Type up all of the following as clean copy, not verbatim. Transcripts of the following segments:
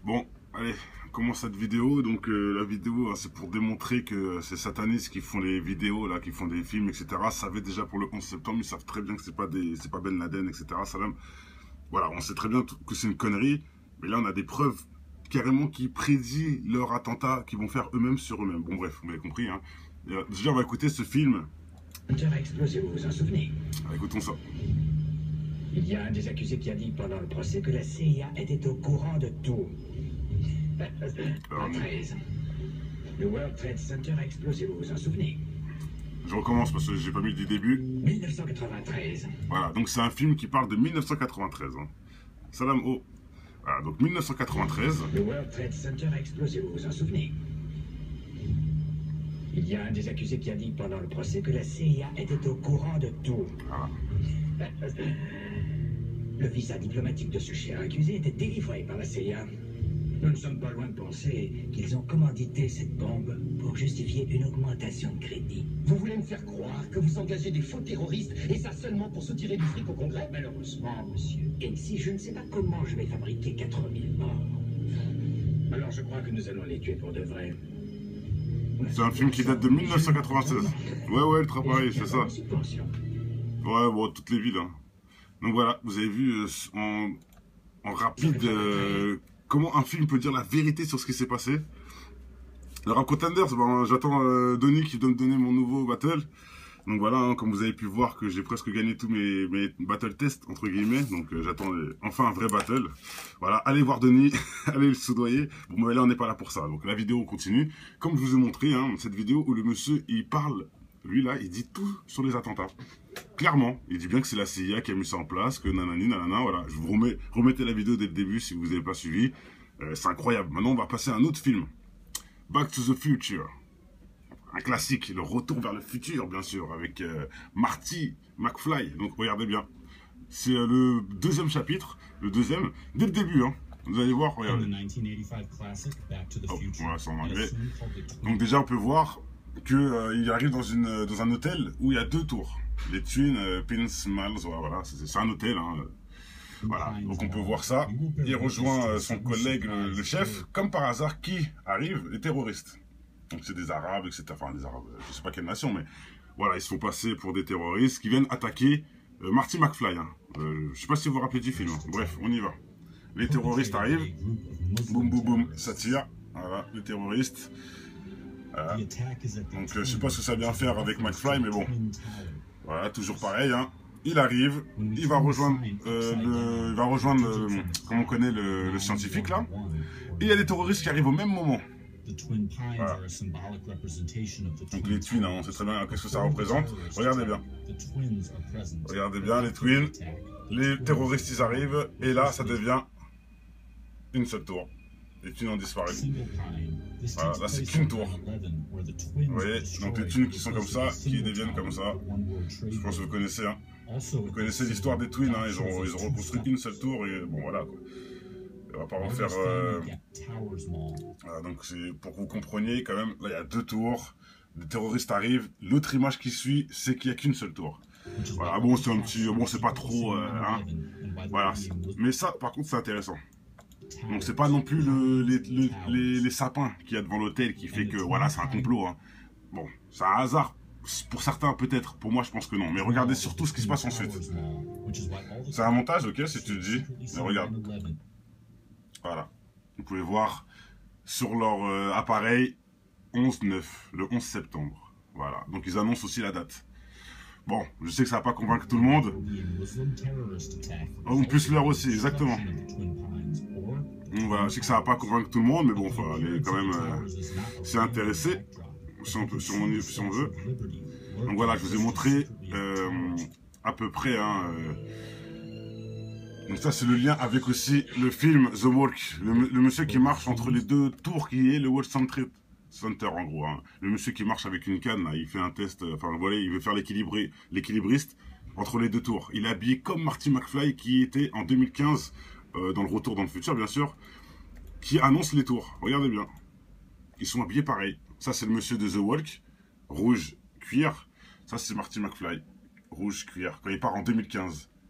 Bon, allez, on commence cette vidéo. Donc la vidéo, hein, c'est pour démontrer que ces satanistes qui font les vidéos, là, qui font des films, etc., savaient déjà pour le 11 septembre, ils savent très bien que c'est pas Ben Laden, etc. Salam. Voilà, on sait très bien que c'est une connerie, mais là on a des preuves carrément qui prédisent leur attentat qu'ils vont faire eux-mêmes sur eux-mêmes. Bon bref, vous m'avez compris. Hein. Déjà on va écouter ce film. Hunter a explosé, vous vous en souvenez? Écoutons ça. Il y a un des accusés qui a dit pendant le procès que la CIA était au courant de tout. En 13. Le World Trade Center a explosé, vous vous en souvenez? Je recommence parce que j'ai pas mis du début. 1993. Voilà, donc c'est un film qui parle de 1993. Hein. Salam oh. Voilà, donc 1993. Le World Trade Center a explosé, vous vous en souvenez? Il y a un des accusés qui a dit pendant le procès que la CIA était au courant de tout. Voilà. Le visa diplomatique de ce cher accusé était délivré par la CIA. Nous ne sommes pas loin de penser qu'ils ont commandité cette bombe pour justifier une augmentation de crédit. Vous voulez me faire croire que vous engagez des faux terroristes et ça seulement pour se tirer du fric au Congrès? Malheureusement, monsieur Hennessy, je ne sais pas comment je vais fabriquer 4000 morts. Alors je crois que nous allons les tuer pour de vrai. C'est un film qui date de 1996. Ouais, le travail, c'est ça. Ouais, bon, toutes les villes. Hein. Donc voilà, vous avez vu en rapide comment un film peut dire la vérité sur ce qui s'est passé. Le Rap Contenders, ben, j'attends Donny qui doit me donner mon nouveau battle. Donc voilà, hein, comme vous avez pu voir que j'ai presque gagné tous mes battle tests, entre guillemets. Donc j'attends enfin un vrai battle. Voilà, allez voir Donny, allez le soudoyer. Bon, mais là on n'est pas là pour ça. Donc la vidéo continue. Comme je vous ai montré, hein, cette vidéo où le monsieur, il parle, lui là, il dit tout sur les attentats. Clairement, il dit bien que c'est la CIA qui a mis ça en place, que nanani, nanana, voilà. Je vous remettez la vidéo dès le début si vous n'avez pas suivi. C'est incroyable. Maintenant, on va passer à un autre film. Back to the Future. Un classique, le retour vers le futur, bien sûr, avec Marty McFly. Donc, regardez bien. C'est le deuxième chapitre, le deuxième, dès le début, hein. Vous allez voir, regardez. Oh, voilà, c'est en anglais. Donc déjà, on peut voir qu'il arrive dans un hôtel où il y a deux tours. Les Twin Pins Miles, voilà, c'est un hôtel. Hein. Voilà, donc on peut voir ça. Il rejoint son collègue, le chef, comme par hasard, qui arrive, les terroristes. Donc c'est des Arabes, etc. Enfin, des Arabes, je sais pas quelle nation, mais voilà, ils se font passer pour des terroristes qui viennent attaquer Marty McFly. Hein. Je sais pas si vous vous rappelez du film. Hein. Bref, on y va. Les terroristes arrivent, boum, boum, boum, ça tire. Voilà, les terroristes. Voilà. Donc je sais pas ce que ça vient faire avec McFly, mais bon. Voilà, toujours pareil. Hein. Il arrive, il va rejoindre, comme on connaît, le scientifique là. Et il y a des terroristes qui arrivent au même moment. Voilà. Donc les twins, hein, on sait très bien qu'est-ce que ça représente. Regardez bien. Regardez bien les twins. Les terroristes, ils arrivent. Et là, ça devient une seule tour. Les twins ont disparu. Voilà, là c'est qu'une tour. Vous voyez, donc les twins qui sont comme ça, qui deviennent comme ça. Je pense que vous connaissez, hein. Vous connaissez l'histoire des twins, hein. Ils ont reconstruit une seule tour et bon voilà quoi. On va pas refaire. Voilà, donc c'est pour que vous compreniez quand même. Là il y a deux tours. Les terroristes arrivent. L'autre image qui suit, c'est qu'il n'y a qu'une seule tour. Voilà, bon c'est un petit, bon c'est pas trop, hein. Voilà. Mais ça, par contre, c'est intéressant. Donc c'est pas non plus les sapins qu'il y a devant l'hôtel qui fait que voilà c'est un complot. Hein. Bon, c'est un hasard. Pour certains peut-être, pour moi je pense que non. Mais regardez surtout ce qui se passe ensuite. C'est un montage, ok, si tu le dis. Mais regarde. Voilà. Vous pouvez voir sur leur appareil 11-9, le 11 septembre. Voilà. Donc ils annoncent aussi la date. Bon, je sais que ça va pas convaincre tout le monde. En plus l'heure aussi, exactement. Donc voilà, je sais que ça va pas convaincre tout le monde, mais bon, il faut aller quand même s'y intéresser, si on veut. Donc voilà, je vous ai montré à peu près. Hein, donc ça, c'est le lien avec aussi le film The Walk, le monsieur qui marche entre les deux tours qui est le World Trade Center en gros. Hein. Le monsieur qui marche avec une canne, là, il fait un test, enfin voilà, il veut faire l'équilibriste entre les deux tours. Il est habillé comme Marty McFly qui était en 2015 dans le retour dans le futur bien sûr, qui annonce les tours. Regardez bien, ils sont habillés pareil. Ça c'est le monsieur de The Walk, rouge cuir. Ça c'est Marty McFly, rouge cuir, quand il part en 2015.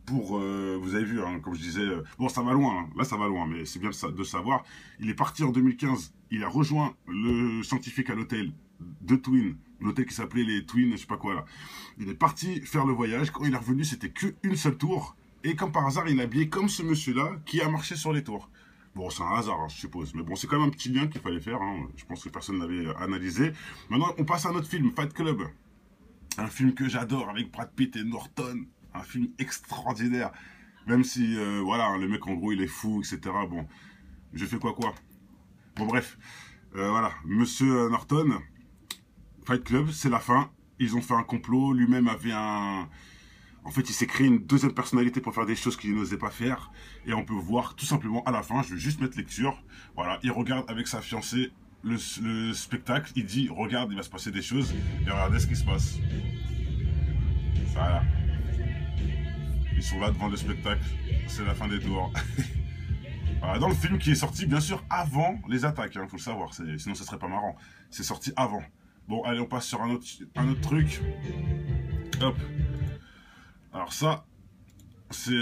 pour... vous avez vu, hein, comme je disais... bon, ça va loin, hein, là ça va loin, mais c'est bien de savoir. Il est parti en 2015, il a rejoint le scientifique à l'hôtel de Twin, l'hôtel qui s'appelait les Twin, je sais pas quoi là. Il est parti faire le voyage, quand il est revenu, c'était qu'une seule tour. Et comme par hasard, il est habillé comme ce monsieur-là qui a marché sur les tours. Bon, c'est un hasard, hein, je suppose. Mais bon, c'est quand même un petit lien qu'il fallait faire. Hein. Je pense que personne n'avait analysé. Maintenant, on passe à un autre film, Fight Club. Un film que j'adore avec Brad Pitt et Norton. Un film extraordinaire. Même si, voilà, le mec, en gros, il est fou, etc. Bon, je fais quoi. Bon, bref. Voilà, Monsieur Norton, Fight Club, c'est la fin. Ils ont fait un complot. Lui-même avait un... En fait, il s'est créé une deuxième personnalité pour faire des choses qu'il n'osait pas faire. Et on peut voir tout simplement à la fin, je vais juste mettre lecture. Voilà, il regarde avec sa fiancée le spectacle. Il dit, regarde, il va se passer des choses. Et regardez ce qui se passe. Voilà. Ils sont là devant le spectacle. C'est la fin des tours. Voilà, dans le film qui est sorti, bien sûr, avant les attaques. Faut le savoir, sinon ça serait pas marrant. C'est sorti avant. Bon, allez, on passe sur un autre truc. Hop. Alors ça, c'est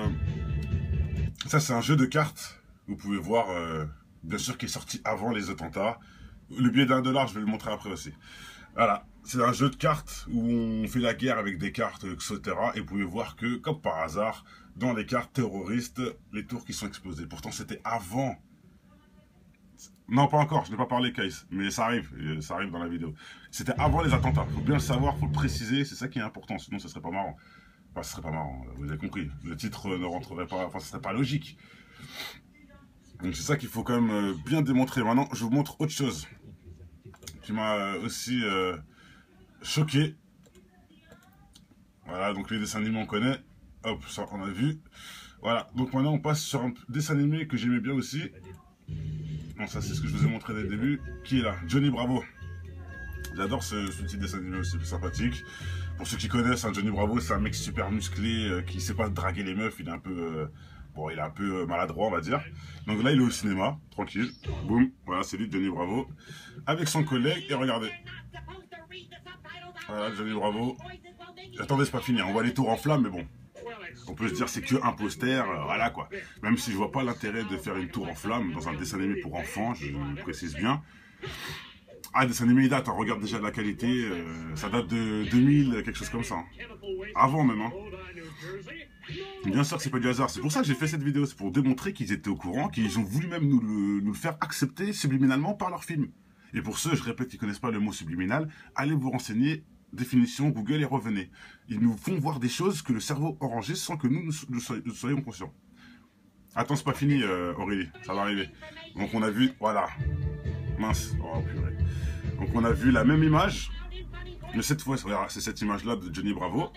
un jeu de cartes. Vous pouvez voir, bien sûr, qui est sorti avant les attentats. Le billet d'$1, je vais le montrer après aussi. Voilà, c'est un jeu de cartes où on fait la guerre avec des cartes, etc. Et vous pouvez voir que, comme par hasard, dans les cartes terroristes, les tours qui sont explosées. Pourtant, c'était avant. Non, pas encore, je n'ai pas parlé, Case, mais ça arrive dans la vidéo. C'était avant les attentats. Il faut bien le savoir, il faut le préciser, c'est ça qui est important, sinon ça serait pas marrant. Enfin, ce serait pas marrant, vous avez compris. Le titre ne rentrerait pas, enfin, ce serait pas logique. Donc c'est ça qu'il faut quand même bien démontrer. Maintenant, je vous montre autre chose qui m'a aussi choqué. Voilà, donc les dessins animés on connaît. Hop, ça on a vu. Voilà, donc maintenant on passe sur un dessin animé que j'aimais bien aussi. Bon, ça c'est ce que je vous ai montré dès le début. Qui est là? Johnny Bravo. J'adore ce petit dessin animé aussi, sympathique. Pour ceux qui connaissent, hein, Johnny Bravo, c'est un mec super musclé, qui sait pas draguer les meufs, il est un peu... bon, il est un peu maladroit, on va dire. Donc là, il est au cinéma, tranquille. Boum, voilà, c'est lui, Johnny Bravo. Avec son collègue, et regardez. Voilà, Johnny Bravo. Attendez, c'est pas fini, on voit les tours en flammes, mais bon. On peut se dire c'est que un poster, voilà quoi. Même si je vois pas l'intérêt de faire une tour en flammes dans un dessin animé pour enfants, je le précise bien. Ah, le dessin animé, il date, hein, regarde déjà la qualité, ça date de 2000, quelque chose comme ça. Hein. Avant même, hein. Bien sûr que c'est pas du hasard, c'est pour ça que j'ai fait cette vidéo, c'est pour démontrer qu'ils étaient au courant, qu'ils ont voulu même nous le faire accepter subliminalement par leur film. Et pour ceux, je répète, qui connaissent pas le mot subliminal, allez vous renseigner, définition, Google, et revenez. Ils nous font voir des choses que le cerveau enregistre sans que nous soyons conscients. Attends, c'est pas fini, Aurélie, ça va arriver. Donc on a vu, voilà. Mince, oh purée. Donc on a vu la même image, mais cette fois, c'est cette image-là de Johnny Bravo.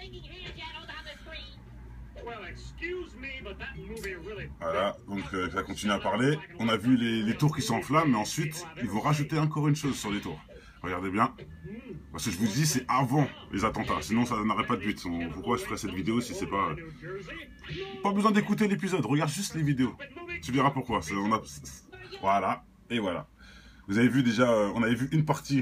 Voilà, donc ça continue à parler. On a vu les tours qui s'enflamment, mais ensuite, ils vont rajouter encore une chose sur les tours. Regardez bien. Parce que je vous dis, c'est avant les attentats. Sinon, ça n'aurait pas de but. Pourquoi je ferais cette vidéo si c'est pas... Pas besoin d'écouter l'épisode. Regarde juste les vidéos. Tu verras pourquoi. Voilà. Et voilà. Vous avez vu déjà... on avait vu une partie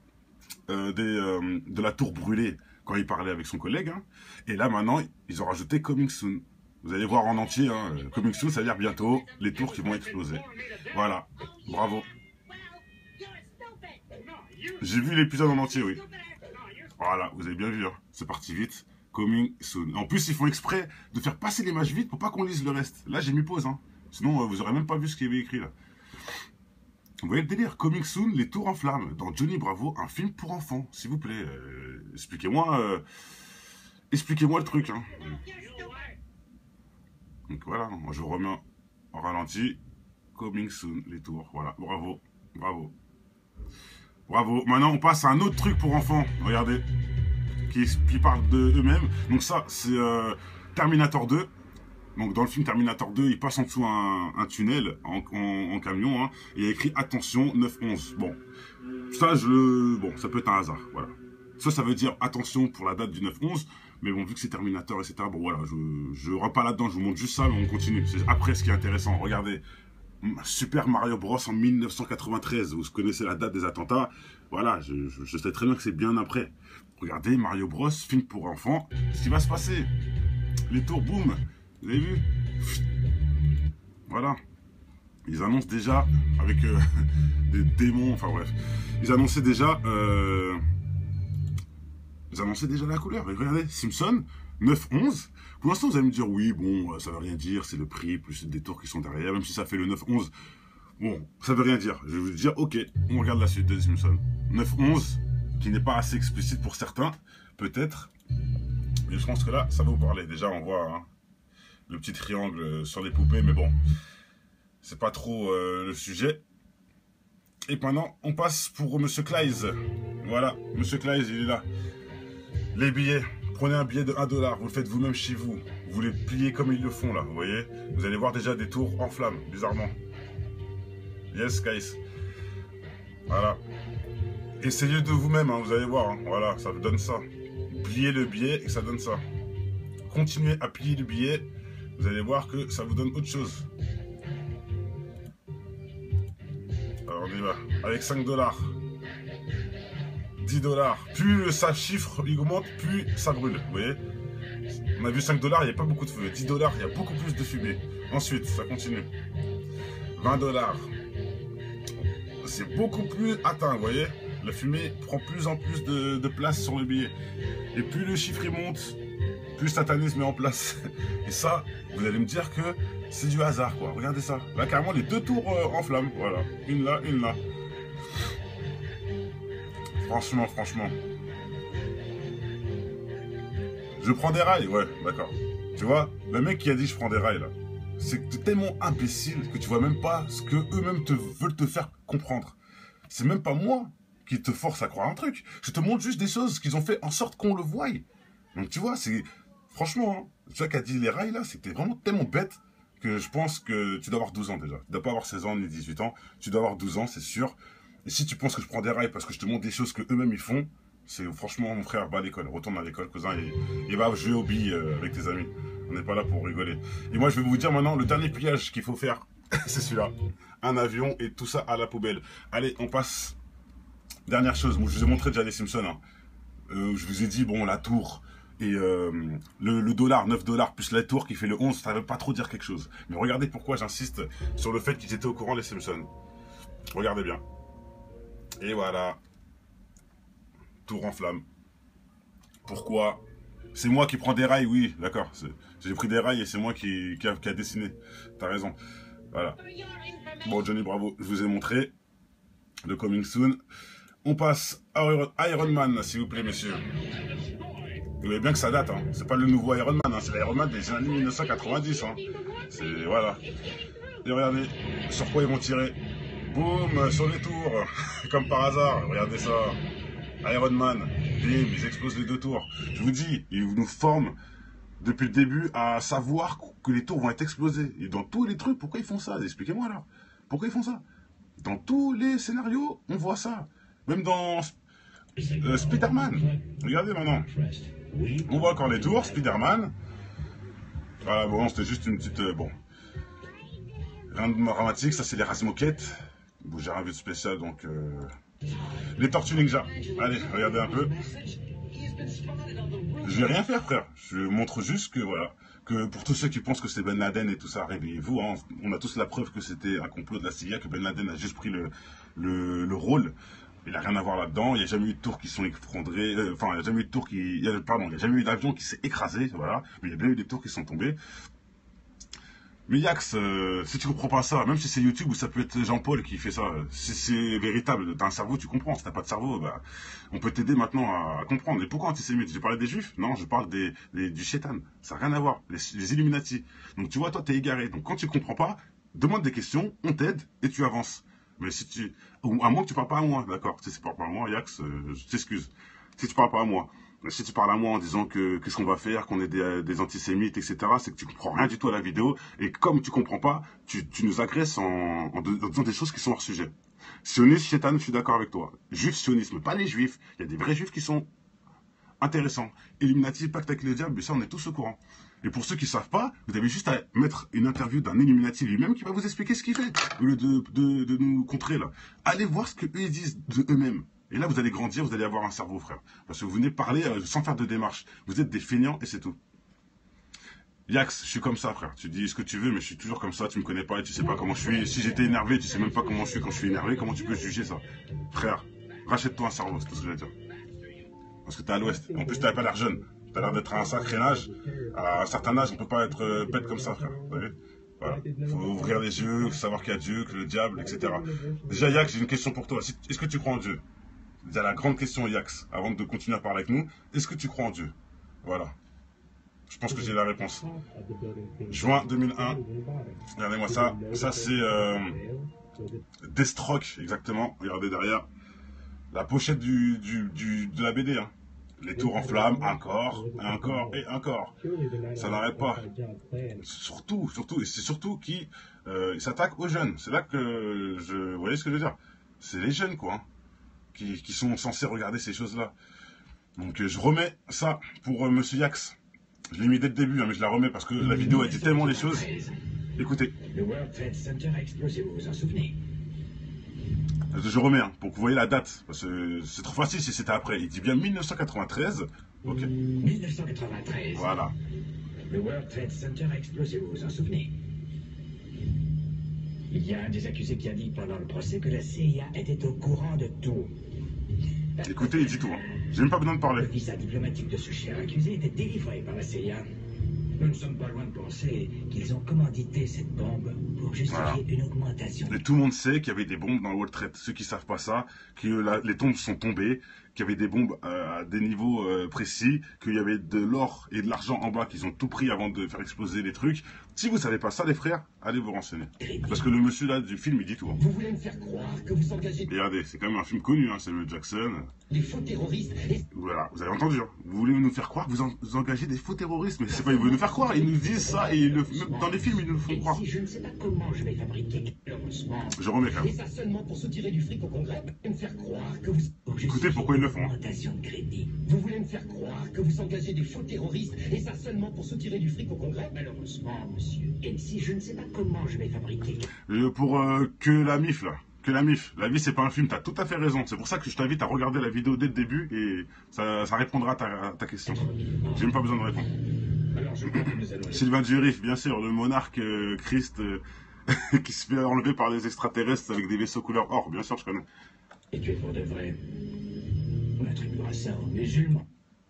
de la tour brûlée quand il parlait avec son collègue. Hein. Et là, maintenant, ils ont rajouté Coming Soon. Vous allez voir en entier. Hein. Coming Soon, ça veut dire bientôt les tours qui vont exploser. Voilà. Bravo. J'ai vu l'épisode en entier, oui. Voilà, vous avez bien vu, hein. C'est parti vite. Coming soon. En plus, ils font exprès de faire passer l'image vite pour pas qu'on lise le reste. Là, j'ai mis pause, hein. Sinon, vous aurez même pas vu ce qu'il y avait écrit, là. Vous voyez le délire. Coming soon, les tours en flammes. Dans Johnny Bravo, un film pour enfants. S'il vous plaît, expliquez-moi le truc, hein. Donc voilà, moi je vous remets en ralenti. Coming soon, les tours. Voilà, bravo, bravo. Bravo. Maintenant, on passe à un autre truc pour enfants. Regardez. Qui parle d'eux-mêmes. Donc ça, c'est Terminator 2. Donc dans le film Terminator 2, il passe en dessous un tunnel en camion. Hein, et il y a écrit attention 911. Bon. Ça, bon, ça peut être un hasard. Voilà. Ça veut dire attention pour la date du 9/11. Mais bon, vu que c'est Terminator, etc. Bon, voilà. Je ne rentre pas là-dedans. Je vous montre juste ça. Mais on continue. C'est après ce qui est intéressant. Regardez. Super Mario Bros en 1993, vous connaissez la date des attentats, voilà, je sais très bien que c'est bien après. Regardez, Mario Bros, film pour enfants, ce qui va se passer. Les tours, boum. Vous avez vu? Voilà. Ils annoncent déjà, avec des démons, enfin bref. Ils annonçaient déjà la couleur. Et regardez, Simpson, 9-11. Pour l'instant, vous allez me dire, oui, bon, ça veut rien dire, c'est le prix, plus des tours qui sont derrière, même si ça fait le 9-11. Bon, ça veut rien dire. Je vais vous dire, ok, on regarde la suite de Simpson. 9-11, qui n'est pas assez explicite pour certains, peut-être. Mais je pense que là, ça va vous parler. Déjà, on voit hein, le petit triangle sur les poupées, mais bon, c'est pas trop le sujet. Et maintenant, on passe pour Monsieur Clyde. Voilà, Monsieur Clyde, il est là. Les billets. Prenez un billet de 1 $, vous le faites vous-même chez vous. Vous les pliez comme ils le font là, vous voyez. Vous allez voir déjà des tours en flammes, bizarrement. Yes, guys. Voilà. Essayez de vous-même, hein, vous allez voir. Hein. Voilà, ça vous donne ça. Pliez le billet et ça donne ça. Continuez à plier le billet. Vous allez voir que ça vous donne autre chose. Alors on y va. Avec 5 $. 10 $. Plus ça chiffre, il augmente, plus ça brûle. Vous voyez? On a vu 5 $, il n'y a pas beaucoup de feu. 10 $, il y a beaucoup plus de fumée. Ensuite, ça continue. 20 $. C'est beaucoup plus atteint, vous voyez? La fumée prend plus en plus de place sur le billet. Et plus le chiffre il monte, plus Satanis met en place. Et ça, vous allez me dire que c'est du hasard, quoi. Regardez ça. Là, carrément, les deux tours en flammes. Voilà. Une là, une là. Franchement. Je prends des rails, ouais, d'accord. Tu vois, le mec qui a dit je prends des rails, là, c'est tellement imbécile que tu vois même pas ce que eux-mêmes veulent te faire comprendre. C'est même pas moi qui te force à croire un truc. Je te montre juste des choses qu'ils ont fait en sorte qu'on le voie. Donc tu vois, c'est... Franchement, hein, celui qui a dit les rails, là, c'était vraiment tellement bête que je pense que tu dois avoir 12 ans déjà. Tu dois pas avoir 16 ans ni 18 ans. Tu dois avoir 12 ans, c'est sûr. Et si tu penses que je prends des rails parce que je te montre des choses que eux-mêmes ils font, c'est franchement, mon frère, va à l'école. Retourne à l'école, cousin, et va jouer aux billes avec tes amis. On n'est pas là pour rigoler. Et moi, je vais vous dire maintenant, le dernier pliage qu'il faut faire, c'est celui-là. Un avion et tout ça à la poubelle. Allez, on passe. Dernière chose, moi, je vous ai montré déjà les Simpsons. Hein. Je vous ai dit, bon, la tour et le dollar, 9 $, plus la tour qui fait le 11, ça ne veut pas trop dire quelque chose. Mais regardez pourquoi j'insiste sur le fait qu'ils étaient au courant, les Simpsons. Regardez bien. Et voilà. Tour en flamme. Pourquoi? C'est moi qui prends des rails, oui, d'accord. J'ai pris des rails et c'est moi qui a dessiné. T'as raison. Voilà. Bon, Johnny Bravo, je vous ai montré. Le coming soon. On passe à Iron Man, s'il vous plaît, messieurs. Vous voyez bien que ça date, hein. C'est pas le nouveau Iron Man, hein. C'est l'Iron Man des années 1990. Hein. C'est... Voilà. Et regardez, sur quoi ils vont tirer. Boum, sur les tours. Comme par hasard, regardez ça. Iron Man, bim, ils explosent les deux tours. Je vous dis, ils nous forment depuis le début à savoir que les tours vont être explosés. Et dans tous les trucs, pourquoi ils font ça? Expliquez-moi alors. Pourquoi ils font ça? Dans tous les scénarios, on voit ça. Même dans Spider-Man. Regardez maintenant. On voit encore les tours, Spider-Man. Voilà, bon, c'était juste une petite... bon. Rien de dramatique, ça c'est les race-moquettes. Bon, j'ai rien vu de spécial, donc... Les Tortues Ninja. Allez, regardez un peu. Je vais rien faire, frère. Je montre juste que, voilà, que pour tous ceux qui pensent que c'est Ben Laden et tout ça, réveillez-vous. Hein. On a tous la preuve que c'était un complot de la CIA, que Ben Laden a juste pris le rôle. Il n'a rien à voir là-dedans. Il n'y a jamais eu de tours qui sont effondrés. Enfin, il n'y a jamais eu de tours qui... Pardon, il n'y a jamais eu d'avion qui s'est écrasé, voilà. Mais il y a bien eu des tours qui sont tombés. Mais Yax, si tu comprends pas ça, même si c'est YouTube ou ça peut être Jean-Paul qui fait ça, si c'est véritable, t'as un cerveau, tu comprends. Si t'as pas de cerveau, bah, on peut t'aider maintenant à comprendre. Et pourquoi antisémite? J'ai parlé des Juifs? Non, je parle du Shaitan. Ça n'a rien à voir. Les Illuminati. Donc tu vois, toi, t'es égaré. Donc quand tu comprends pas, demande des questions, on t'aide et tu avances. Mais si tu... Ou à moins que tu parles pas à moi, d'accord? Si tu parles pas à moi, Yax, je t'excuse. Si tu parles pas à moi. Si tu parles à moi en disant que qu'est-ce qu'on va faire, qu'on est des antisémites, etc., c'est que tu comprends rien du tout à la vidéo. Et comme tu comprends pas, tu nous agresses en disant des choses qui sont hors sujet. Sionisme, Shaitan, je suis d'accord avec toi. Juif, sionisme, pas les juifs. Il y a des vrais juifs qui sont intéressants. Illuminati, pacte avec le diable, mais ça, on est tous au courant. Et pour ceux qui ne savent pas, vous avez juste à mettre une interview d'un Illuminati lui-même qui va vous expliquer ce qu'il fait, au lieu de nous contrer là. Allez voir ce qu'eux ils disent de eux-mêmes. Et là, vous allez grandir, vous allez avoir un cerveau, frère. Parce que vous venez parler sans faire de démarche. Vous êtes des feignants et c'est tout. Yax, je suis comme ça, frère. Tu dis ce que tu veux, mais je suis toujours comme ça. Tu me connais pas et tu sais pas comment je suis. Si j'étais énervé, tu sais même pas comment je suis quand je suis énervé. Comment tu peux juger ça? Frère, rachète-toi un cerveau, c'est tout ce que je vais dire. Parce que t'es à l'ouest. En plus, t'as pas l'air jeune. T'as l'air d'être à un sacré âge. À un certain âge, on peut pas être bête comme ça, frère. Vous voyez? Voilà. Faut ouvrir les yeux, savoir qu'il y a Dieu, que le diable, etc. Déjà, Yax, j'ai une question pour toi. Est-ce que tu crois en Dieu? Déjà, la grande question, Yax, avant de continuer à parler avec nous. Est-ce que tu crois en Dieu? Voilà. Je pense que j'ai la réponse. Juin 2001. Regardez-moi ça. Ça, c'est Deathstroke, exactement. Regardez derrière. La pochette de la BD. Hein. Les tours en flammes, encore, encore et encore. Ça n'arrête pas. Surtout, et c'est surtout qui s'attaque aux jeunes. C'est là que vous voyez ce que je veux dire? C'est les jeunes, quoi, hein, qui sont censés regarder ces choses-là. Donc, je remets ça pour Monsieur Yax. Je l'ai mis dès le début, hein, mais je la remets parce que la vidéo a dit tellement les choses. Écoutez. Le World Trade Center a explosé, vous vous en souvenez? Je remets, hein, pour que vous voyez la date. Parce que c'est trop facile si c'était après. Il dit bien 1993. Ok. 1993. Voilà. Le World Trade Center a explosé, vous vous en souvenez? Il y a un des accusés qui a dit pendant le procès que la CIA était au courant de tout. Écoutez, il dit tout. Hein. J'ai même pas besoin de parler. Le visa diplomatique de ce cher accusé était délivré par la CIA. Nous ne sommes pas loin de penser qu'ils ont commandité cette bombe pour justifier une augmentation. Et tout le monde sait qu'il y avait des bombes dans le World Trade. Ceux qui savent pas ça, que les tombes sont tombées, qu'il y avait des bombes à des niveaux précis, qu'il y avait de l'or et de l'argent en bas, qu'ils ont tout pris avant de faire exploser les trucs. Si vous savez pas ça, les frères, allez vous renseigner. Parce que le monsieur là du film, il dit tout. Hein. Vous voulez me faire croire que vous engagez Regardez, c'est quand même un film connu, hein, Samuel Jackson. des faux terroristes et... Voilà, vous avez entendu. Hein. Vous voulez nous faire croire que vous engagez des faux terroristes, mais c'est pas ils veulent nous faire croire. Ils nous disent ça et même dans les films, ils nous le font croire. Si je ne sais pas comment je vais fabriquer Je remets quand et même. ça seulement pour soutirer du fric au Congrès et me faire croire que vous... Écoutez pourquoi ils le font. Hein. Augmentation de crédit. Vous voulez me faire croire que vous engagez des faux terroristes et ça seulement pour soutirer du fric au Congrès? Malheureusement, monsieur. Et si je ne sais pas comment je vais fabriquer... Pour que la MIF là. Que la MIF. La vie, c'est pas un film, t'as tout à fait raison. C'est pour ça que je t'invite à regarder la vidéo dès le début et ça répondra à ta question. J'ai même pas besoin de répondre. Alors je crois que nous allons... Sylvain Durif, bien sûr, le monarque Christ qui se fait enlever par les extraterrestres avec des vaisseaux couleur or. Bien sûr, je connais. Et tu es pour de vrai. On attribuera ça aux musulmans.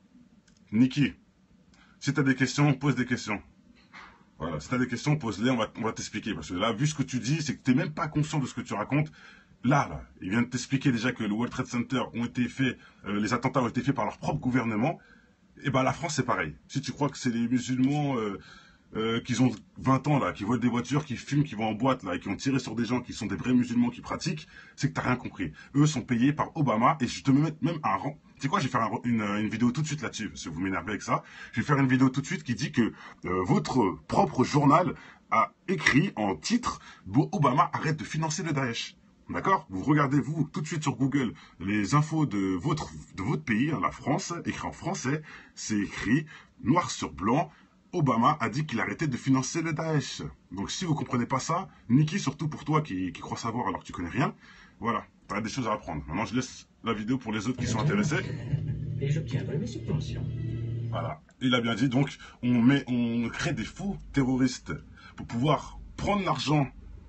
Niki, si t'as des questions, pose des questions. Voilà, si t'as des questions, pose-les, on va t'expliquer. Parce que là, vu ce que tu dis, c'est que t'es même pas conscient de ce que tu racontes. Là, il vient de t'expliquer déjà que le World Trade Center ont été faits, les attentats ont été faits par leur propre gouvernement. Et ben la France, c'est pareil. Si tu crois que c'est les musulmans qui ont 20 ans, là, qui volent des voitures, qui fument, qui vont en boîte, là, et qui ont tiré sur des gens qui sont des vrais musulmans qui pratiquent, c'est que t'as rien compris. Eux sont payés par Obama, et je te mets même un rang. Tu sais quoi, je vais faire une vidéo tout de suite là-dessus, parce que vous m'énervez avec ça. Je vais faire une vidéo tout de suite qui dit que votre propre journal a écrit en titre « Obama arrête de financer le Daesh ». D'accord? Vous regardez, vous, tout de suite sur Google, les infos de votre pays, hein, la France, écrit en français, c'est écrit noir sur blanc, Obama a dit qu'il arrêtait de financer le Daesh. Donc si vous comprenez pas ça, Niki, surtout pour toi qui crois savoir alors que tu connais rien, voilà, tu as des choses à apprendre. Maintenant, je laisse la vidéo pour les autres qui sont intéressés. Et j'obtiendrai mes subventions. Voilà, il a bien dit, donc on crée des faux terroristes pour pouvoir prendre l'argent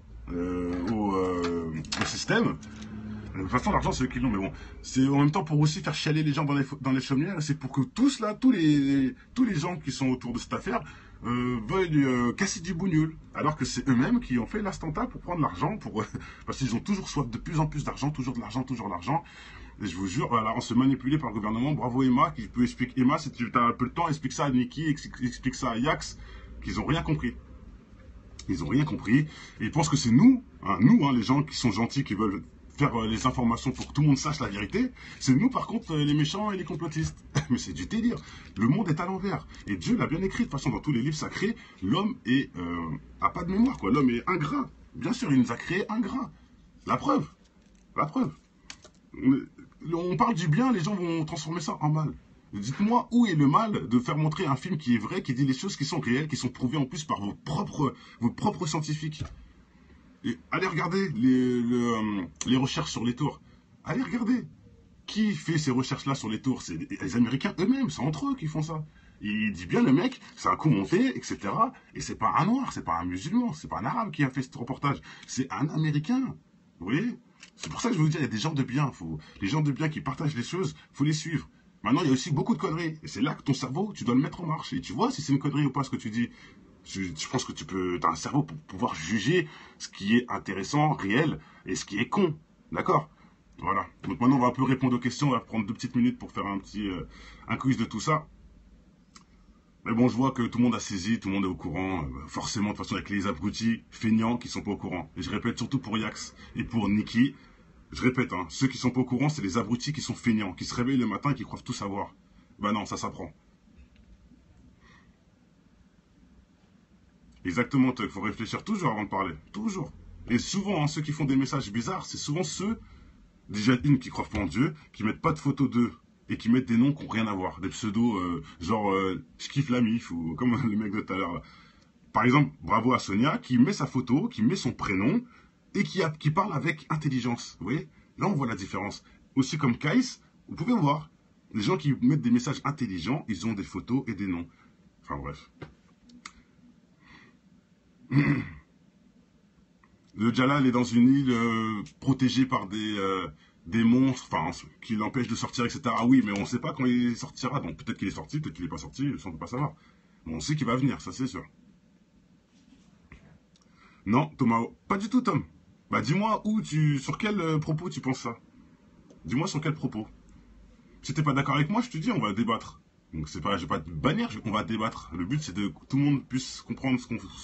au système. De toute façon, l'argent, c'est eux qui l'ont, mais bon, c'est en même temps pour aussi faire chialer les gens dans les chaumières, et c'est pour que tous les gens qui sont autour de cette affaire veuillent casser du bougnoul, alors que c'est eux-mêmes qui ont fait l'attentat pour prendre l'argent, parce qu'ils ont toujours soif de plus en plus d'argent, toujours de l'argent, et je vous jure, voilà, on se manipulait par le gouvernement. Bravo Emma, qui peut expliquer. Emma, si tu as un peu le temps, explique ça à Niki, explique ça à Yax, qu'ils ont rien compris. Ils ont rien compris, et ils pensent que c'est nous, les gens qui sont gentils, qui veulent faire les informations pour que tout le monde sache la vérité. C'est nous, par contre, les méchants et les complotistes. Mais c'est du délire. Le monde est à l'envers. Et Dieu l'a bien écrit. De toute façon, dans tous les livres sacrés, l'homme a pas de mémoire, quoi. L'homme est ingrat. Bien sûr, il nous a créé ingrat. La preuve. On parle du bien, les gens vont transformer ça en mal. Dites-moi où est le mal de faire montrer un film qui est vrai, qui dit les choses qui sont réelles, qui sont prouvées en plus par vos propres scientifiques. Et allez regarder les recherches sur les tours. Allez regarder. Qui fait ces recherches-là sur les tours? C'est les Américains eux-mêmes, c'est entre eux qui font ça. Il dit bien, le mec, c'est un coup monté, etc. Et c'est pas un noir, c'est pas un musulman, c'est pas un arabe qui a fait ce reportage. C'est un Américain. Vous voyez? C'est pour ça que je vous dis, il y a des gens de bien. Les gens de bien qui partagent les choses, faut les suivre. Maintenant, il y a aussi beaucoup de conneries. Et c'est là que ton cerveau, tu dois le mettre en marche. Et tu vois si c'est une connerie ou pas ce que tu dis. Je pense que tu as un cerveau pour pouvoir juger ce qui est intéressant, réel, et ce qui est con. D'accord? Voilà. Donc maintenant, on va un peu répondre aux questions. On va prendre 2 petites minutes pour faire un quiz de tout ça. Mais bon, je vois que tout le monde a saisi, tout le monde est au courant. Forcément, de toute façon, avec les abrutis feignants qui sont pas au courant. Et je répète, surtout pour Yax et pour Nikki, je répète, hein, ceux qui sont pas au courant, c'est les abrutis qui sont feignants, qui se réveillent le matin et qui croient tout savoir. Ben non, ça s'apprend. Exactement, il faut réfléchir toujours avant de parler. Toujours. Et souvent, hein, ceux qui font des messages bizarres, c'est souvent ceux, déjà qui croient pas en Dieu, qui mettent pas de photos d'eux et qui mettent des noms qui n'ont rien à voir. Des pseudos, genre, je kiffe la mif, ou comme le mec de tout à l'heure. Par exemple, bravo à Sonia, qui met sa photo, qui met son prénom, et qui parle avec intelligence. Vous voyez? Là, on voit la différence. Aussi comme Kais, vous pouvez voir. Les gens qui mettent des messages intelligents, ils ont des photos et des noms. Enfin bref. Le Jalal est dans une île protégée par des monstres, enfin, qui l'empêchent de sortir, etc. Ah oui, mais on ne sait pas quand il sortira. Donc peut-être qu'il est sorti, peut-être qu'il n'est pas sorti, on ne peut pas savoir. Mais on sait qu'il va venir, ça c'est sûr. Non, Thomas, pas du tout, Tom. Bah dis-moi sur quel propos tu penses ça. Dis-moi sur quel propos. Si t'es pas d'accord avec moi, je te dis, on va débattre. Donc c'est pas, je vais pas te bannir, on va débattre. Le but c'est que tout le monde puisse comprendre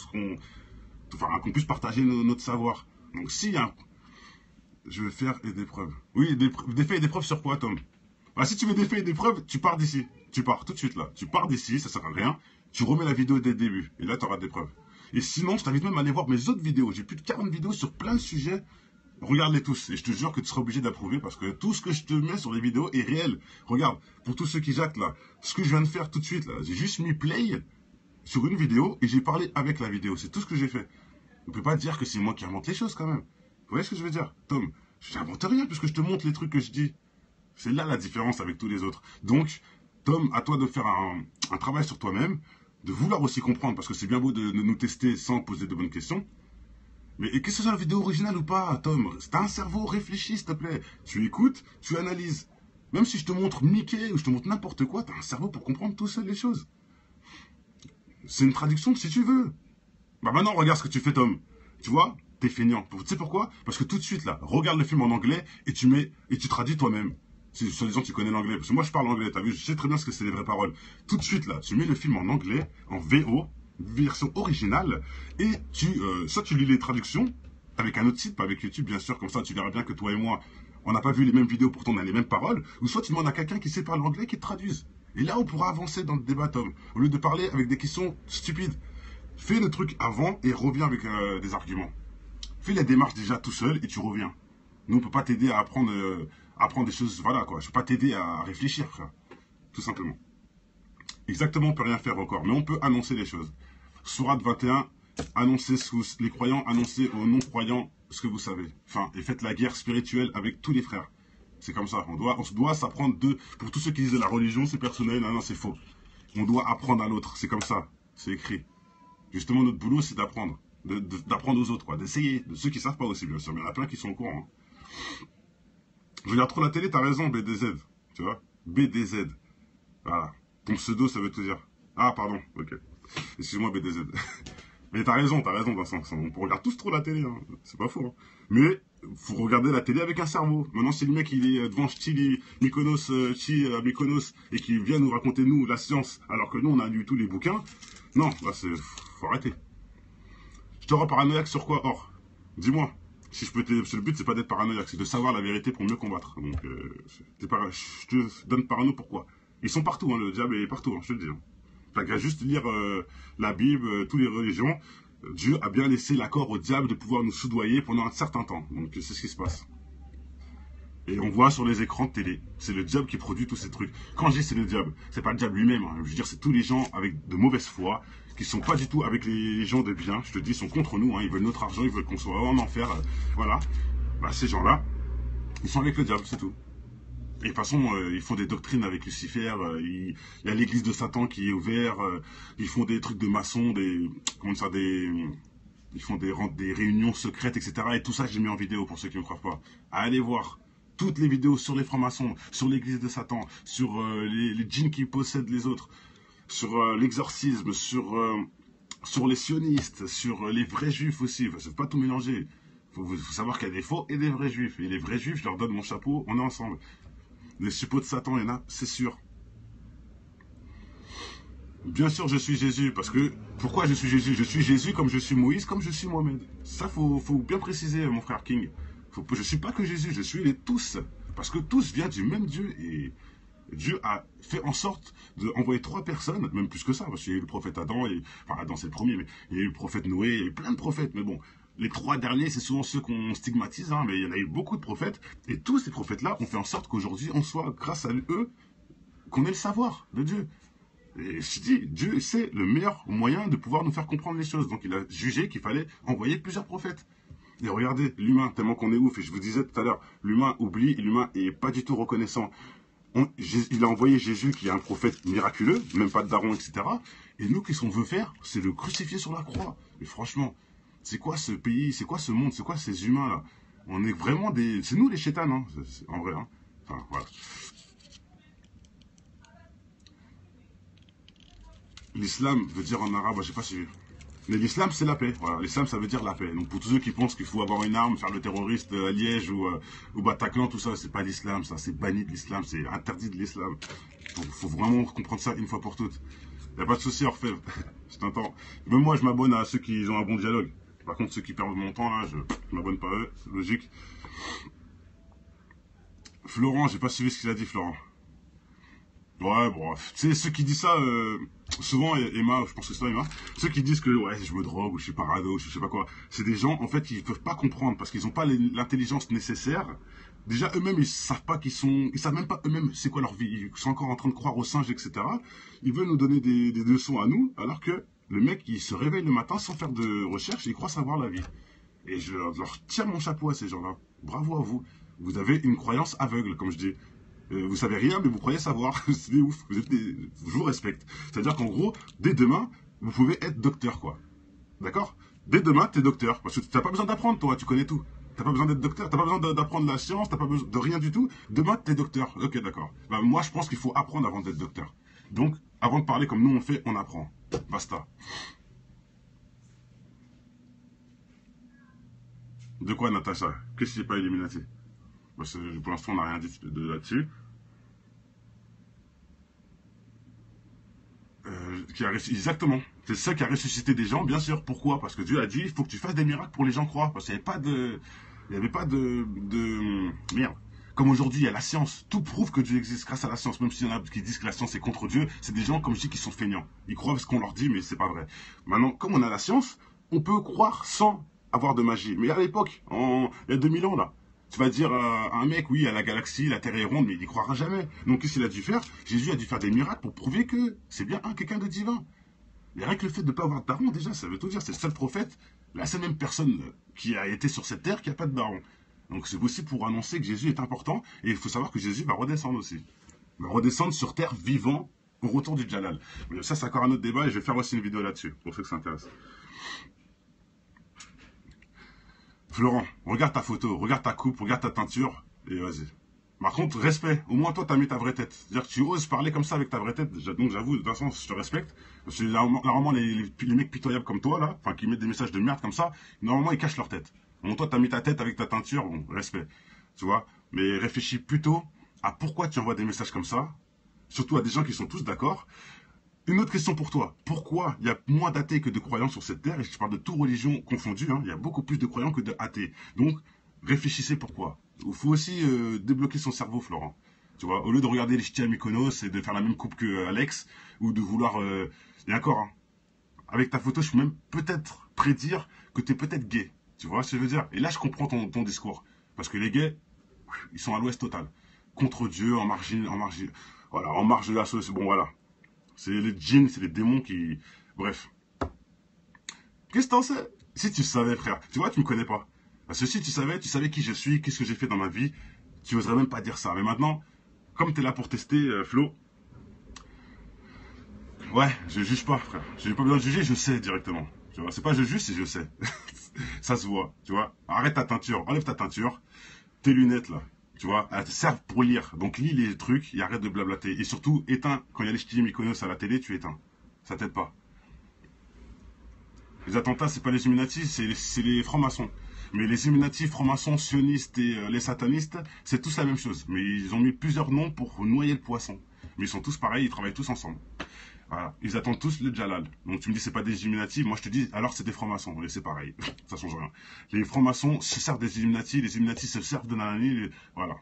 qu'on puisse partager notre savoir. Donc si je vais faire des preuves. Oui, des faits et des preuves sur quoi, Tom? Bah si tu veux des faits et des preuves, tu pars d'ici. Tu pars tout de suite là. Tu pars d'ici, ça sert à rien. Tu remets la vidéo dès le début. Et là, tu auras des preuves. Et sinon, je t'invite même à aller voir mes autres vidéos. J'ai plus de 40 vidéos sur plein de sujets. Regarde-les tous. Et je te jure que tu seras obligé d'approuver parce que tout ce que je te mets sur les vidéos est réel. Regarde, pour tous ceux qui jactent là, ce que je viens de faire tout de suite là, j'ai juste mis play sur une vidéo et j'ai parlé avec la vidéo. C'est tout ce que j'ai fait. On ne peut pas dire que c'est moi qui invente les choses quand même. Vous voyez ce que je veux dire, Tom? Je n'invente rien puisque je te montre les trucs que je dis. C'est là la différence avec tous les autres. Donc, Tom, à toi de faire un travail sur toi-même, de vouloir aussi comprendre, parce que c'est bien beau de nous tester sans poser de bonnes questions. Mais que ce soit la vidéo originale ou pas, Tom, t'as un cerveau, réfléchis s'il te plaît. Tu écoutes, tu analyses. Même si je te montre Mickey ou je te montre n'importe quoi, t'as un cerveau pour comprendre tout seul les choses. C'est une traduction si tu veux. Bah maintenant, regarde ce que tu fais, Tom. Tu vois, t'es feignant. Tu sais pourquoi? Parce que tout de suite, là, regarde le film en anglais et tu traduis toi-même. Si soi-disant tu connais l'anglais, parce que moi je parle anglais, t'as vu, je sais très bien ce que c'est les vraies paroles. Tout de suite là, tu mets le film en anglais, en VO, version originale, et soit tu lis les traductions, avec un autre site, pas avec YouTube bien sûr, comme ça tu verras bien que toi et moi, on n'a pas vu les mêmes vidéos, pourtant on a les mêmes paroles, ou soit tu demandes à quelqu'un qui sait parler anglais qui te traduise. Et là on pourra avancer dans le débat, Tom, au lieu de parler avec des questions stupides. Fais le truc avant et reviens avec des arguments. Fais la démarche déjà tout seul et tu reviens. Nous on peut pas t'aider à apprendre des choses, voilà quoi. Je peux pas t'aider à réfléchir, frère. Tout simplement. Exactement, on peut rien faire encore, mais on peut annoncer les choses. Sourate 21, annoncez les croyants, annoncez aux non-croyants ce que vous savez. Enfin, et faites la guerre spirituelle avec tous les frères. C'est comme ça. On doit s'apprendre pour tous ceux qui disent la religion, c'est personnel, non, c'est faux. On doit apprendre à l'autre, c'est comme ça. C'est écrit. Justement, notre boulot, c'est d'apprendre. D'apprendre aux autres, quoi. D'essayer. De ceux qui savent pas aussi, bien sûr. Mais il y en a plein qui sont au courant. Hein. Je regarde trop la télé, t'as raison, BDZ. Tu vois? BDZ. Voilà. Ton pseudo, ça veut te dire. Ah, pardon. Ok. Excuse-moi, BDZ. Mais t'as raison, dans un sens. On regarde tous trop la télé, hein. C'est pas faux. Hein. Mais, faut regarder la télé avec un cerveau. Maintenant, si le mec, il est devant Mykonos, et qu'il vient nous raconter, nous, la science, alors que nous, on a lu tous les bouquins, non, là, faut arrêter. Je te rends paranoïaque sur quoi? Or, dis-moi. Si je peux t'aider, le but c'est pas d'être paranoïaque, c'est de savoir la vérité pour mieux combattre. Donc, je te donne parano pourquoi. Ils sont partout, hein, le diable est partout, hein, je te le dis. Hein. T'as qu'à juste lire la Bible, toutes les religions. Dieu a bien laissé l'accord au diable de pouvoir nous soudoyer pendant un certain temps. Donc c'est ce qui se passe. Et on voit sur les écrans de télé, c'est le diable qui produit tous ces trucs. Quand je dis c'est le diable, c'est pas le diable lui-même. Hein. Je veux dire, c'est tous les gens avec de mauvaise foi, qui sont pas du tout avec les gens de bien. Je te dis, ils sont contre nous. Hein. Ils veulent notre argent, ils veulent qu'on soit en enfer. Voilà. Bah, ces gens-là, ils sont avec le diable, c'est tout. Et de toute façon, ils font des doctrines avec Lucifer, il y a l'église de Satan qui est ouverte, ils font des trucs de maçons, comment ça, ils font des réunions secrètes, etc. Et tout ça, j'ai mis en vidéo pour ceux qui ne me croient pas. Allez voir toutes les vidéos sur les francs-maçons, sur l'église de Satan, sur les djinns qui possèdent les autres, sur l'exorcisme, sur les sionistes, sur les vrais juifs aussi. Enfin, c'est pas tout mélanger. Faut savoir qu'il y a des faux et des vrais juifs. Et les vrais juifs, je leur donne mon chapeau, on est ensemble. Les suppôts de Satan, il y en a, c'est sûr. Bien sûr, je suis Jésus, parce que... Pourquoi je suis Jésus? Je suis Jésus comme je suis Moïse, comme je suis Mohamed. Ça, faut bien préciser, mon frère King. Je ne suis pas que Jésus, je suis les tous. Parce que tous viennent du même Dieu. Et Dieu a fait en sorte d'envoyer 3 personnes, même plus que ça, parce qu'il y a eu le prophète Adam, enfin Adam c'est le premier, mais il y a eu le prophète Noé, il y a eu plein de prophètes, mais bon... Les 3 derniers, c'est souvent ceux qu'on stigmatise, hein, mais il y en a eu beaucoup de prophètes. Et tous ces prophètes-là ont fait en sorte qu'aujourd'hui, on soit, grâce à eux, qu'on ait le savoir de Dieu. Et je dis, Dieu, c'est le meilleur moyen de pouvoir nous faire comprendre les choses. Donc il a jugé qu'il fallait envoyer plusieurs prophètes. Et regardez, l'humain, tellement qu'on est ouf, et je vous disais tout à l'heure, l'humain oublie, l'humain est pas du tout reconnaissant. Il a envoyé Jésus, qui est un prophète miraculeux, même pas de daron, etc. Et nous, qu'est-ce qu'on veut faire? C'est le crucifier sur la croix. Mais franchement... C'est quoi ce pays? C'est quoi ce monde? C'est quoi ces humains-là? On est vraiment des... C'est nous les chétanes, hein, en vrai. Hein. Enfin, voilà. L'islam veut dire en arabe, je sais pas si... Mais l'islam, c'est la paix. Voilà, l'islam, ça veut dire la paix. Donc pour tous ceux qui pensent qu'il faut avoir une arme, faire le terroriste à Liège ou Bataclan, tout ça, c'est pas l'islam, ça. C'est banni de l'islam, c'est interdit de l'islam. Faut vraiment comprendre ça une fois pour toutes. Il n'y a pas de souci, Orfèvre. Je t'entends. Même moi, je m'abonne à ceux qui ont un bon dialogue. Par contre, ceux qui perdent mon temps, là, je m'abonne pas à eux, c'est logique. Florent, j'ai pas suivi ce qu'il a dit, Florent. Ouais, bon, tu sais, ceux qui disent ça, souvent, Emma, je pense que c'est toi, Emma, ceux qui disent que, ouais, je me drogue, ou je suis parano, je sais pas quoi, c'est des gens, en fait, qui peuvent pas comprendre, parce qu'ils ont pas l'intelligence nécessaire. Déjà, eux-mêmes, ils savent pas ils savent même pas eux-mêmes c'est quoi leur vie, ils sont encore en train de croire aux singes, etc. Ils veulent nous donner des leçons à nous, alors que le mec, il se réveille le matin sans faire de recherche et il croit savoir la vie. Et je leur tire mon chapeau à ces gens-là. Bravo à vous. Vous avez une croyance aveugle, comme je dis. Vous savez rien, mais vous croyez savoir. C'est des ouf. Je vous respecte. C'est-à-dire qu'en gros, dès demain, vous pouvez être docteur, quoi. D'accord? Dès demain, t'es docteur. Parce que t'as pas besoin d'apprendre, toi. Tu connais tout. T'as pas besoin d'être docteur. T'as pas besoin d'apprendre la science. T'as pas besoin de rien du tout. Demain, t'es docteur. Ok, d'accord. Bah, moi, je pense qu'il faut apprendre avant d'être docteur. Donc, avant de parler comme nous on fait, on apprend. Basta. De quoi, Natacha? Qu'est-ce qui n'est pas Illuminati? Pour l'instant, on n'a rien dit là-dessus. Exactement. C'est ça qui a ressuscité des gens, bien sûr. Pourquoi? Parce que Dieu a dit, il faut que tu fasses des miracles pour les gens croient. Parce qu'il n'y avait pas de... Merde. Comme aujourd'hui, il y a la science. Tout prouve que Dieu existe grâce à la science. Même s'il y en a qui disent que la science est contre Dieu, c'est des gens, comme je dis, qui sont feignants. Ils croient ce qu'on leur dit, mais c'est pas vrai. Maintenant, comme on a la science, on peut croire sans avoir de magie. Mais à l'époque, il y a 2000 ans, là, tu vas dire à un mec, oui, à la galaxie, la Terre est ronde, mais il n'y croira jamais. Donc, qu'est-ce qu'il a dû faire? Jésus a dû faire des miracles pour prouver que c'est bien quelqu'un de divin. Et rien que le fait de ne pas avoir de daron, déjà, ça veut tout dire. C'est le seul prophète, la seule même personne qui a été sur cette terre qui n'a pas de daron. Donc c'est aussi pour annoncer que Jésus est important. Et il faut savoir que Jésus va redescendre aussi. Il va redescendre sur terre vivant au retour du Djalal. Mais ça, c'est encore un autre débat et je vais faire aussi une vidéo là-dessus, pour ceux que ça intéresse. Florent, regarde ta photo, regarde ta coupe, regarde ta teinture, et vas-y. Par contre, respect. Au moins, toi, t'as mis ta vraie tête. C'est-à-dire que tu oses parler comme ça avec ta vraie tête. Donc, j'avoue, de toute façon, je te respecte. Parce que normalement, les mecs pitoyables comme toi, là, enfin, qui mettent des messages de merde comme ça, normalement, ils cachent leur tête. Bon, toi, t'as mis ta tête avec ta teinture, bon, respect. Tu vois? Mais réfléchis plutôt à pourquoi tu envoies des messages comme ça. Surtout à des gens qui sont tous d'accord. Une autre question pour toi. Pourquoi il y a moins d'athées que de croyants sur cette terre? Et je parle de toute religion confondue, hein. Il y a beaucoup plus de croyants que de athées. Donc, réfléchissez pourquoi. Il faut aussi débloquer son cerveau, Florent. Tu vois, au lieu de regarder les ch'tis à Mykonos et de faire la même coupe que Alex, ou de vouloir... Et encore, hein, avec ta photo, je peux même peut-être prédire que tu es peut-être gay. Tu vois ce que je veux dire? Et là, je comprends ton discours. Parce que les gays, ils sont à l'ouest total. Contre Dieu, en marge de la sauce. Bon, voilà. C'est les djinns, c'est les démons qui... Bref. Qu'est-ce que t'en sais? Si tu savais, frère. Tu vois, tu me connais pas. Parce que si tu savais qui je suis, qu'est-ce que j'ai fait dans ma vie, tu n'oserais même pas dire ça. Mais maintenant, comme tu es là pour tester, Flo, ouais, je juge pas, frère. J'ai pas besoin de juger, je sais directement. Tu vois, c'est pas je juge, c'est je sais. Ça se voit, tu vois. Arrête ta teinture, enlève ta teinture, tes lunettes là. Tu vois, elles te servent pour lire. Donc lis les trucs et arrête de blablater. Et surtout, éteins. Quand il y a les ch'tis Mykonos à la télé, tu éteins. Ça t'aide pas. Les attentats, c'est pas les Illuminati, c'est les francs-maçons. Mais les Illuminati, francs-maçons, sionistes et les satanistes, c'est tous la même chose. Mais ils ont mis plusieurs noms pour noyer le poisson. Mais ils sont tous pareils, ils travaillent tous ensemble. Voilà. Ils attendent tous le Djalal. Donc tu me dis c'est pas des Illuminati, moi je te dis alors c'est des francs-maçons. Et c'est pareil, ça change rien. Les francs-maçons se servent des Illuminati, les Illuminati se servent de Nanani, voilà.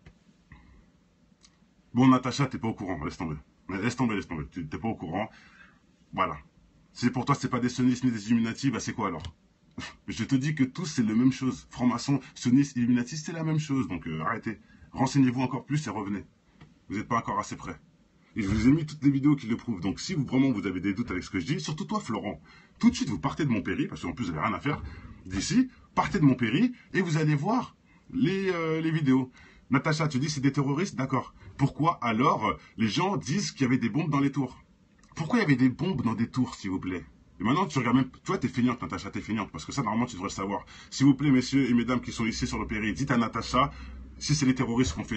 Bon Natacha, t'es pas au courant, laisse tomber. Laisse tomber, t'es pas au courant. Voilà. Si pour toi c'est pas des sionistes ni des Illuminati, bah c'est quoi alors? Je te dis que tous c'est la même chose. Francs-maçons, sionistes, Illuminati, c'est la même chose. Donc arrêtez. Renseignez-vous encore plus et revenez. Vous n'êtes pas encore assez près. Et je vous ai mis toutes les vidéos qui le prouvent. Donc si vraiment vous avez des doutes avec ce que je dis, surtout toi Florent, tout de suite vous partez de Montpéry, parce qu'en plus vous n'avez rien à faire d'ici, partez de Montpéry et vous allez voir les vidéos. Natacha, tu dis c'est des terroristes, d'accord. Pourquoi alors les gens disent qu'il y avait des bombes dans les tours? Pourquoi il y avait des bombes dans des tours, s'il vous plaît? Et maintenant, tu regardes même... Toi, t'es feignante, Natacha, t'es feignante. Parce que ça, normalement, tu devrais le savoir. S'il vous plaît, messieurs et mesdames qui sont ici sur le Péri, dites à Natacha si c'est les terroristes qui ont fait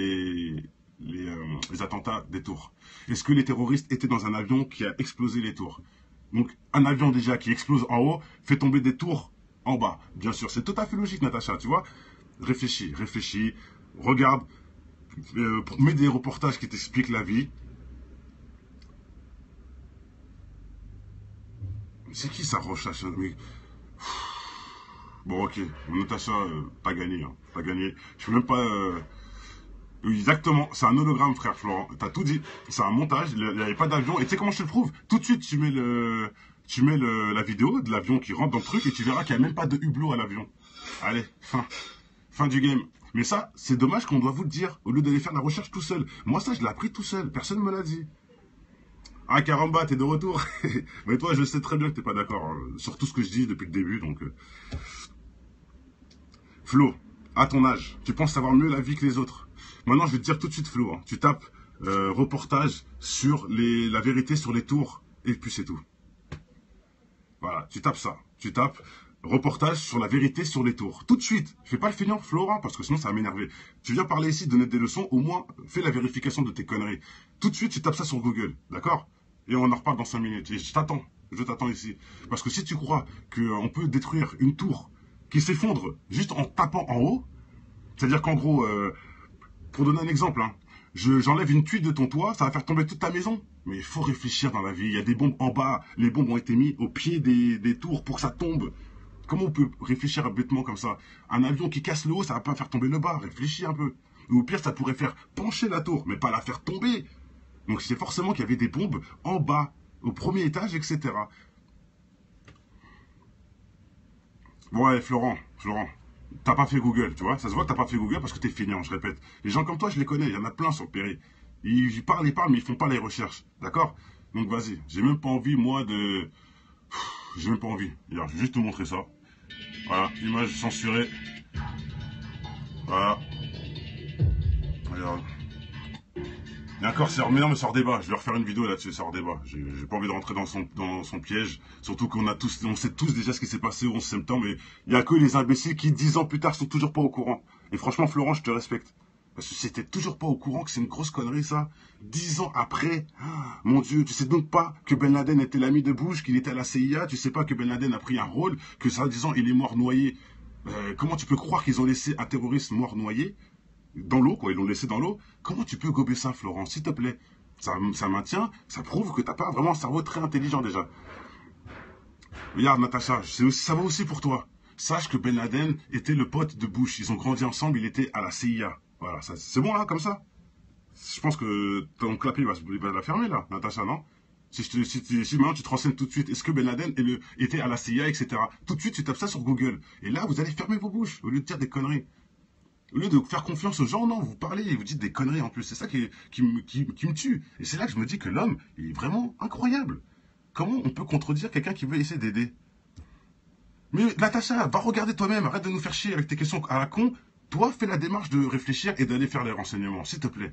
les attentats des tours. Est-ce que les terroristes étaient dans un avion qui a explosé les tours? Donc, un avion déjà qui explose en haut fait tomber des tours en bas. Bien sûr, c'est tout à fait logique, Natacha, tu vois. Réfléchis, regarde, mets des reportages qui t'expliquent la vie. C'est qui ça, Rochacha? Bon, ok. Natacha, t'as gagné. Hein. T'as gagné. Je peux même pas... Exactement. C'est un hologramme, frère Florent. T'as tout dit. C'est un montage. Il n'y avait pas d'avion. Et tu sais comment je te le prouve? Tout de suite, tu mets la vidéo de l'avion qui rentre dans le truc et tu verras qu'il n'y a même pas de hublot à l'avion. Allez, fin du game. Mais ça, c'est dommage qu'on doit vous le dire, au lieu d'aller faire la recherche tout seul. Moi, ça, je l'ai appris tout seul. Personne ne me l'a dit. Ah, Caramba, t'es de retour. Mais toi, je sais très bien que t'es pas d'accord hein, sur tout ce que je dis depuis le début, donc... Flo, à ton âge, tu penses savoir mieux la vie que les autres. Maintenant, je vais te dire tout de suite, Flo, hein, tu tapes reportage sur la vérité sur les tours, et puis c'est tout. Voilà, tu tapes ça. Tu tapes reportage sur la vérité sur les tours. Tout de suite. Fais pas le feignant, Florent, parce que sinon ça va m'énerver. Tu viens parler ici, donner des leçons, au moins fais la vérification de tes conneries. Tout de suite, tu tapes ça sur Google, d'accord? Et on en reparle dans 5 minutes. Et je t'attends ici. Parce que si tu crois qu'on peut détruire une tour qui s'effondre juste en tapant en haut, c'est-à-dire qu'en gros, pour donner un exemple, hein, j'enlève une tuile de ton toit, ça va faire tomber toute ta maison. Mais il faut réfléchir dans la vie. Il y a des bombes en bas. Les bombes ont été mises au pied des tours pour que ça tombe. Comment on peut réfléchir bêtement comme ça? Un avion qui casse le haut, ça va pas faire tomber le bas. Réfléchis un peu. Ou au pire, ça pourrait faire pencher la tour, mais pas la faire tomber. Donc c'est forcément qu'il y avait des bombes en bas, au premier étage, etc. Bon, allez, Florent, t'as pas fait Google, tu vois. Ça se voit que t'as pas fait Google parce que t'es feignant, je répète. Les gens comme toi, je les connais, il y en a plein sur le Péri. Ils parlent, mais ils font pas les recherches, d'accord? Donc vas-y, j'ai même pas envie, moi, de... J'ai même pas envie. Regarde, je vais juste te montrer ça. Voilà, image censurée. Voilà. Regarde. Il y a un corsaire, mais non, mais ça hors débat. Je vais refaire une vidéo là-dessus, ça hors débat. J'ai pas envie de rentrer dans son piège. Surtout on sait tous déjà ce qui s'est passé au 11 septembre. Et il y a que les imbéciles qui, 10 ans plus tard, sont toujours pas au courant. Et franchement, Florent, je te respecte. Parce que c'était toujours pas au courant que c'est une grosse connerie, ça. 10 ans après, mon Dieu, tu sais donc pas que Ben Laden était l'ami de Bush, qu'il était à la CIA, tu sais pas que Ben Laden a pris un rôle, que ça, disant, il est mort noyé. Comment tu peux croire qu'ils ont laissé un terroriste mort noyé dans l'eau, quoi, ils l'ont laissé dans l'eau? Comment tu peux gober ça, Florent, s'il te plaît? Ça maintient, ça prouve que t'as pas vraiment un cerveau très intelligent, déjà. Regarde, Natacha, ça va aussi pour toi. Sache que Ben Laden était le pote de Bush, ils ont grandi ensemble, il était à la CIA. Voilà, c'est bon là, comme ça? Je pense que ton clapet va la fermer là, Natacha, non? Si maintenant tu te renseignes tout de suite, est-ce que Ben Laden était à la CIA, etc. Tout de suite, tu tapes ça sur Google. Et là, vous allez fermer vos bouches, au lieu de dire des conneries. Au lieu de faire confiance aux gens, non, vous parlez et vous dites des conneries en plus. C'est ça qui me tue. Et c'est là que je me dis que l'homme est vraiment incroyable. Comment on peut contredire quelqu'un qui veut essayer d'aider? Mais Natacha, va regarder toi-même, arrête de nous faire chier avec tes questions à la con. Toi, fais la démarche de réfléchir et d'aller faire les renseignements, s'il te plaît.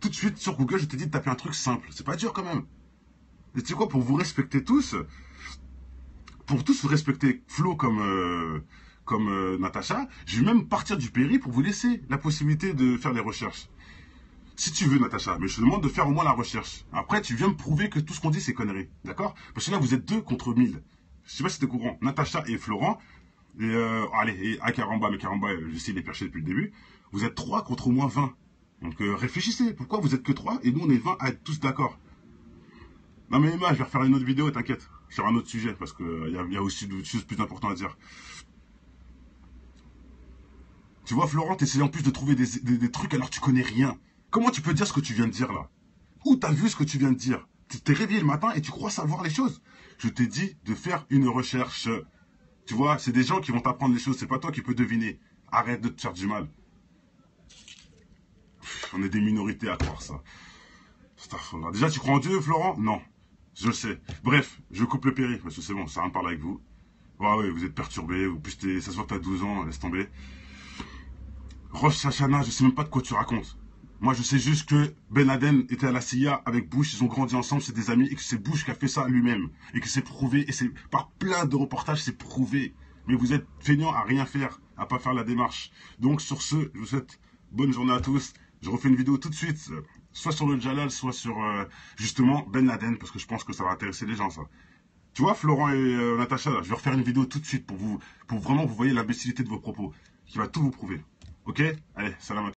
tout de suite sur Google, je t'ai dit de taper un truc simple. C'est pas dur quand même. Et tu sais quoi, pour vous respecter tous, pour tous vous respecter Flo comme Natacha, je vais même partir du péri pour vous laisser la possibilité de faire des recherches. Si tu veux, Natacha, mais je te demande de faire au moins la recherche. Après, tu viens me prouver que tout ce qu'on dit, c'est connerie. D'accord? Parce que là, vous êtes 2 contre 1000. Je sais pas si t'es au courant. Natacha et Florent, et allez, et Akaramba, mais Karamba, j'essaie de les percher depuis le début. Vous êtes 3 contre au moins 20. Donc réfléchissez. Pourquoi vous êtes que 3 et nous, on est 20 à être tous d'accord? Non mais Emma, je vais refaire une autre vidéo, t'inquiète. Sur un autre sujet, parce qu'il y a aussi d'autres choses plus importantes à dire. Tu vois, Florent, t'essayes en plus de trouver des trucs alors que tu connais rien. Comment tu peux dire ce que tu viens de dire là? Où t'as vu ce que tu viens de dire? Tu t'es réveillé le matin et tu crois savoir les choses. Je t'ai dit de faire une recherche. Tu vois, c'est des gens qui vont t'apprendre les choses, c'est pas toi qui peux deviner. Arrête de te faire du mal. On est des minorités à croire ça. Déjà, tu crois en Dieu, Florent? Non, je le sais. Bref, je coupe le péri, parce que c'est bon, ça va me parler avec vous. Ouais, vous êtes perturbé, ça se voit que t'as 12 ans, laisse tomber. Rosh Hashanah, je sais même pas de quoi tu racontes. Moi, je sais juste que Ben Laden était à la CIA avec Bush, ils ont grandi ensemble, c'est des amis, et que c'est Bush qui a fait ça lui-même. Et que c'est prouvé, et c'est par plein de reportages, c'est prouvé. Mais vous êtes feignants à rien faire, à pas faire la démarche. Donc, sur ce, je vous souhaite bonne journée à tous. Je refais une vidéo tout de suite, soit sur le Jalal, soit sur, justement, Ben Laden, parce que je pense que ça va intéresser les gens, ça. Tu vois, Florent et Natacha, là, je vais refaire une vidéo tout de suite pour vraiment vous voyez l'imbécilité de vos propos, qui va tout vous prouver. Ok? Allez, salam à tous.